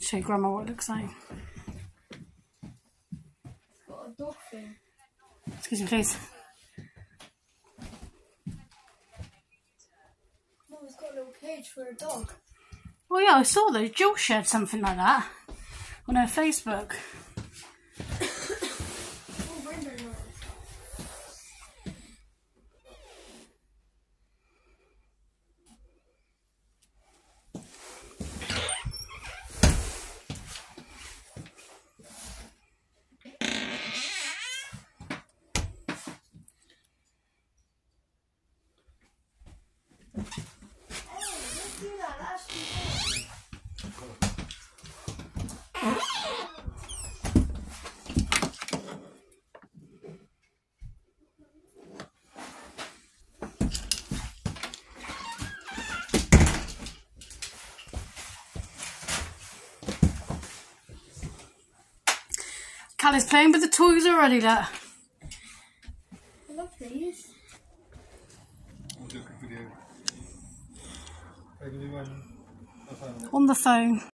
Show Grandma what it looks like. Got a dog thing. Excuse me, please. Mum, it's got a little cage for a dog. Oh yeah, I saw those. Jill shared something like that on her Facebook. Oh, rainbow lights. Callie's playing with the toys already, look. I love these. I'll do a quick video. On the phone.